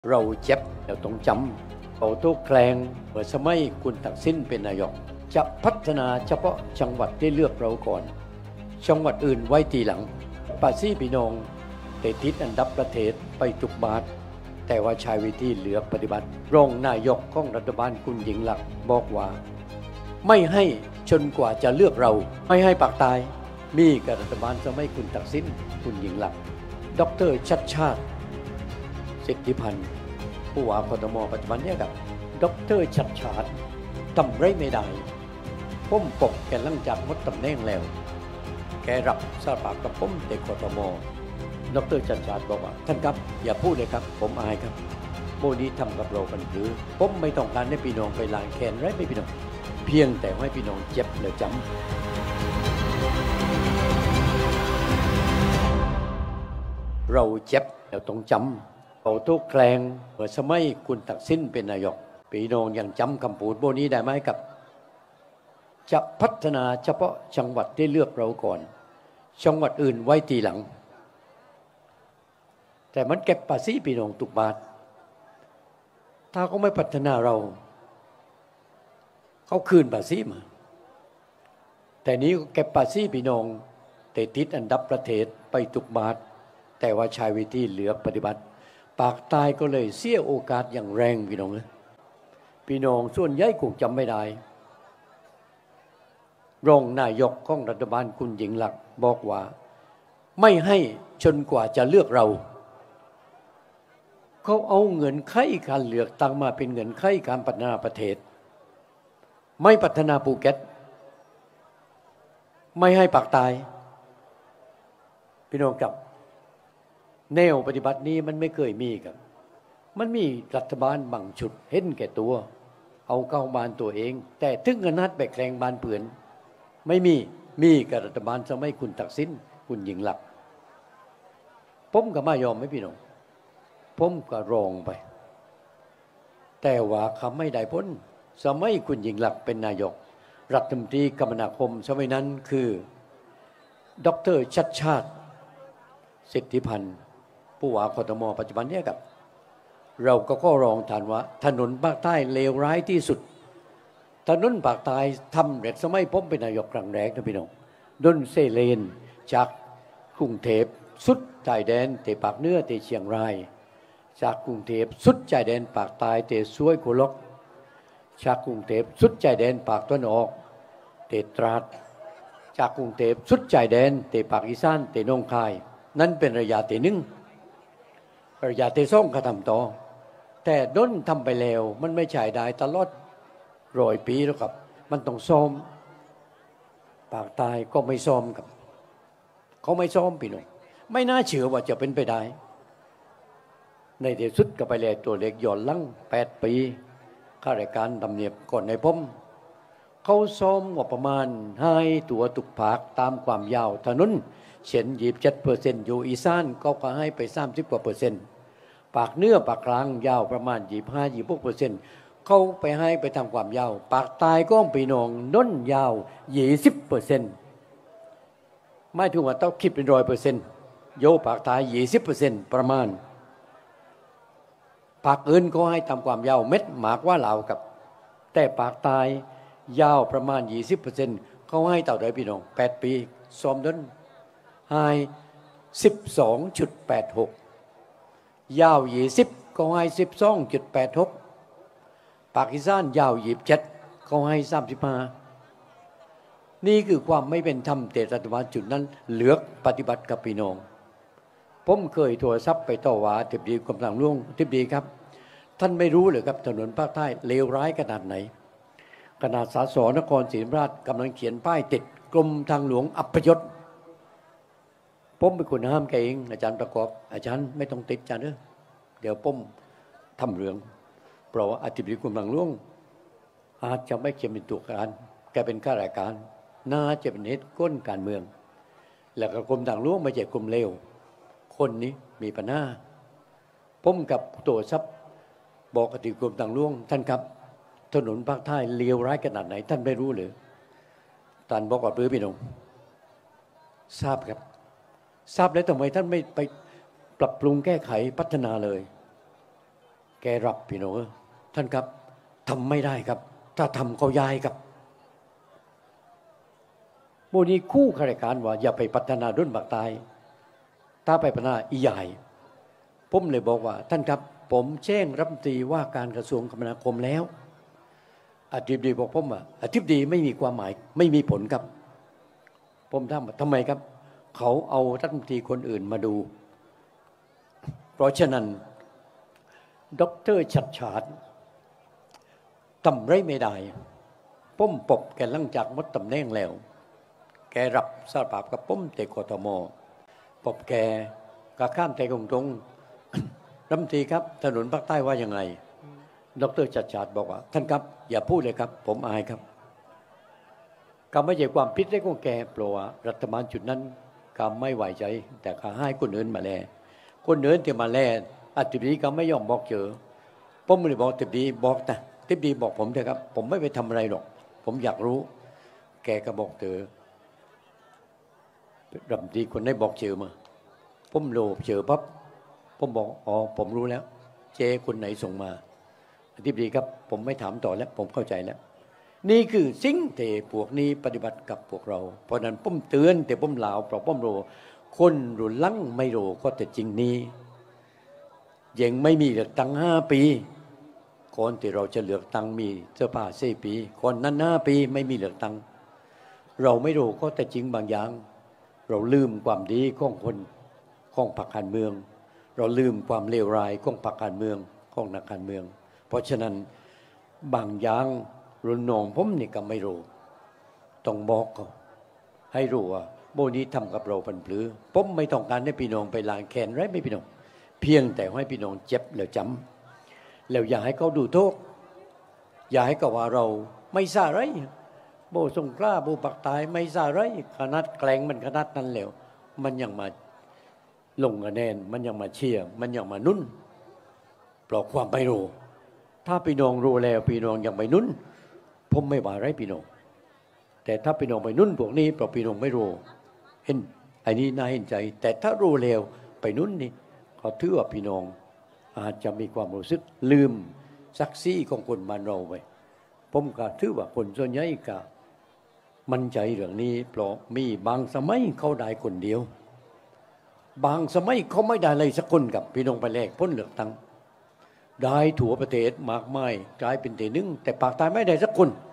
เราเจ็บเราต้องจำเอาทุกแคลงเมื่อสมัยคุณทักษิณเป็นนายกจะพัฒนาเฉพาะจังหวัดที่เลือกเราก่อนจังหวัดอื่นไว้ทีหลังปาซี่พี่น้องติดอันดับประเทศไปทุกบาทแต่ว่าชายวิธีเหลือปฏิบัติรองนายกของรัฐบาลคุณหญิงลักษณ์บอกว่าไม่ให้จนกว่าจะเลือกเราไม่ให้ปากตายมีกับรัฐบาลสมัยคุณทักษิณคุณหญิงลักษณ์ดร.ชัชชาติสิทธิพันธ์ผู้ว่ากทมปัจจุบันเนี่ยกับดร.ชัชชาติทำไรไม่ได้ผมปกแกหลังจากหมดตำแหน่งแล้วแกรับสารภาพกับผมในกทมดร.ชัชชาติบอกว่าท่านครับอย่าพูดเลยครับผมอายครับโมนี้ทำกับเรากันหรือผมไม่ต้องการให้พี่น้องไปล้างแค้นไรไม่พี่น้องเพียงแต่ให้พี่น้องเจ็บและจำเราเจ็บเราต้องจำเอาทุกแคลงเมื่อสมัยคุณทักษิณเป็นนายกพี่น้องยังจำคำพูดโบนี้ได้ไหมครับจะพัฒนาเฉพาะจังหวัดที่เลือกเราก่อนจังหวัดอื่นไว้ทีหลังแต่มันเก็บภาษีพี่น้องทุกบาทถ้าเขาไม่พัฒนาเราเขาคืนภาษีมาแต่นี้เก็บภาษีพี่น้องแต่ติดอันดับประเทศไปทุกบาทแต่ว่าชายวิธีเหลือปฏิบัติปากตายก็เลยเสียโอกาสอย่างแรงพี่น้องเลยพี่น้องส่วนใหญ่คงจำไม่ได้รองนายกของรัฐบาลคุณหญิงลักษณ์บอกว่าไม่ให้จนกว่าจะเลือกเราเขาเอาเงินไขการเลือกตั้งมาเป็นเงินไขการพัฒนาประเทศไม่พัฒนาภูเก็ตไม่ให้ปากตายพี่น้องครับแนวปฏิบัตินี้มันไม่เคยมีครับมันมีรัฐบาลบางชุดเห็นแก่ตัวเอาเข้าบ้านตัวเองแต่ถึงขนาดไปแข่งบ้านเปื่อนไม่มีกับรัฐบาลสมัยคุณทักษิณคุณหญิงลักษณ์ผมก็ไม่ยอมไม่พี่น้องผมก็รองไปแต่ว่าเขาไม่ได้พ้นสมัยคุณหญิงลักษณ์เป็นนายกรัฐมนตรีคมนาคมสมัยนั้นคือดร.ชัชชาติสิทธิพันธ์ผู้ว่ากทมปัจจุบันเนี่ยกับเราก็รองฐานว่าถนนภาคใต้เลวร้ายที่สุดถนนภาคใต้ทำเร็จสมัยผมเป็นนายกครั้งแรกนะพี่น้องดนเซเลนจากกรุงเทพสุดชายแดนเตปากเหนือเตเชียงรายจากกรุงเทพสุดชายแดนปากใต้เตซวยโคลกจากกรุงเทพสุดชายแดนปากตะวันออกเตตราดจากกรุงเทพสุดชายแดนเตปากอีสานเตนงคายนั่นเป็นระยะที่หนึ่งระยะที่สองก็ทำต่อแต่ด้นทำไปแล้วมันไม่ใช่ได้ตลอด100 ปีแล้วครับมันต้องซ้อมปากตายก็ไม่ซ้อมครับเขาไม่ซ้อมพี่น้องไม่น่าเชื่อว่าจะเป็นไปได้ในที่สุดก็ไปเลยตัวเล็กหย่อนลัง8 ปีข้าราชการตำเนียบก่อนในผมเขาซ้อมว่าประมาณให้ตัวตุกผากตามความยาวถนนเช่น27%อยู่อีสานก็ให้ไป30 กว่าเปอร์เซ็นต์ปากเหนือปากกลางยาวประมาณ25-26%เขาไปให้ไปทำความยาวปากใต้ก็พี่น้องน้นยาว20%ไม่ถึงว่าต้องคิดเป็น100%โยปากใต้20%ประมาณปากอื่นก็ให้ทำความยาวเม็ดหมากว่าเหลากับแต่ปากใต้ยาวประมาณ20%เขาให้เต่าใดพี่น้อง8 ปีซ้อมด้นให้ 12.86 ยาว20ก็ให้ 12.86 ปากีสถานยาว27ก็ให้35นี่คือความไม่เป็นธรรมแต่รัฐบาลจุดนั้นเหลือกปฏิบัติกับพี่น้องผมเคยโทรศัพท์ไปต่อว่าอธิบดีกรมทางหลวงอธิบดีครับท่านไม่รู้เลยครับถนนภาคใต้เลวร้ายขนาดไหนขนาดสสนครศรีธรรมราชกำลังเขียนป้ายติดกรมทางหลวงอัปยศผมเป็นคนห้ามแกเองอาจารย์ประกอบอาจารย์ไม่ต้องติดอาจารย์เดี๋ยวผมทำเรื่องเพราะว่าอธิบดีกรมทางหลวงอาจจะไม่เขียนเป็นตัวการแกเป็นข้าราชการน่าจะเป็นเหตุก้นการเมืองแล้วก็กรมทางหลวงไม่ใช่กรมเลวคนนี้มีปัญหาผมกับตัวทรัพย์บอกอธิบดีกรมทางหลวงท่านครับถนนภาคใต้เลวร้ายขนาดไหนท่านไม่รู้เลยท่านบอกว่าปื้อพี่น้องทราบครับทราบแล้วทำไมท่านไม่ไปปรับปรุงแก้ไขพัฒนาเลยแกรับพี่น้องท่านครับทำไม่ได้ครับถ้าทำก็ย้ายครับโมนี้คู่ข้าราชการว่าอย่าไปพัฒนารุ่นบักตายถ้าไปพัฒนาอีใหญ่ผมเลยบอกว่าท่านครับผมแจ้งรัฐมนตรีว่าการกระทรวงคมนาคมแล้วอธิบดีบอกผมว่าอธิบดีไม่มีความหมายไม่มีผลครับผมถามว่าทำไมครับเขาเอารัฐมนตรีคนอื่นมาดูเพราะฉะนั้นดร.ชัดชาติทำไรไม่ได้ผมปบแกหลังจากหมดตำแหน่งแล้วแกรับสารภาพกับผมแต่กทมปบแกกะข้ามแต่ตรงๆรัฐมนตรีครับถนนภาคใต้ว่ายังไงดร.ชัดชาติบอกว่าท่านครับอย่าพูดเลยครับผมอายครับก็ไม่ใช่ความผิดได้ของแกเพราะว่ารัฐบาลจุดนั้นก็ไม่ไหวใจแต่ก็ให้คนอื่นมาแลคนอื่นที่มาแลอธิบดีก็ไม่ยอมบอกเจอผมไม่ได้บอกอธิบดีบอกนะอธิบดีบอกผมเถอะครับผมไม่ไปทำอะไรหรอกผมอยากรู้แกก็บอกเธอรัฐมนตรีคนได้บอกเจอมาผมโลภเจอปั๊บผมบอกอ๋อผมรู้แล้วเจคนไหนส่งมาอธิบดีครับผมไม่ถามต่อแล้วผมเข้าใจแล้วนี่คือสิ่งที่พวกนี้ปฏิบัติกับพวกเราเพราะนั้นผมเตือนแต่ผมลาวเพราะผมรู้คนรุ่นหลังไม่รู้ก็แต่จริงนี้ยังไม่มีเลือกตั้ง5 ปีก่อนที่เราจะเลือกตั้งมีเสื้อผ้า4 ปีก่อนนั้น5 ปีไม่มีเลือกตั้งเราไม่รู้ก็แต่จริงบางอย่างเราลืมความดีของคนของพรรคการเมืองเราลืมความเลวร้ายของพรรคการเมืองของนักการเมืองเพราะฉะนั้นบางอย่างรุ่นน้องผมนี่ก็ไม่รู้ต้องบอกเขาให้รู้ว่าโมนี้ทำกับเราพันปลือผมไม่ต้องการให้พี่น้องไปล้างแค้นไรไม่พี่น้องเพียงแต่ให้พี่น้องเจ็บแล้วจำแล้วอย่าให้เขาดูโทษอย่าให้เขาว่าเราไม่ซาไรโบสงกล้าโบปักตายไม่ซาไรขนาดแกล้งมันขนาดนั้นแล้วมันยังมาลงคะแนนมันยังมาเชียร์มันยังมานุ่นเพราะความไม่รู้ถ้าพี่น้องรู้แล้วพี่น้องยังไม่นุ่นผมไม่ว่าไรพี่น้องแต่ถ้าพี่น้องไปนุ่นพวกนี้เพราะพี่น้องไม่รู้เห็นไอ้นี้น่าเห็นใจแต่ถ้ารู้แล้วไปนุ่นนี่เขาถือว่าพี่น้องอาจจะมีความรู้สึกลืมศักดิ์ศรีของคนบ้านเราไปผมก็ถือว่าคนส่วนใหญ่ก็มั่นใจเรื่องนี้เพราะมีบางสมัยเขาได้คนเดียวบางสมัยเขาไม่ได้เลยสักคนกับพี่น้องไปแลกพ้นเลือกตั้งได้ทั่วประเทศมากมายกลายเป็นที่หนึ่งแต่ปากใต้ไม่ได้สักคน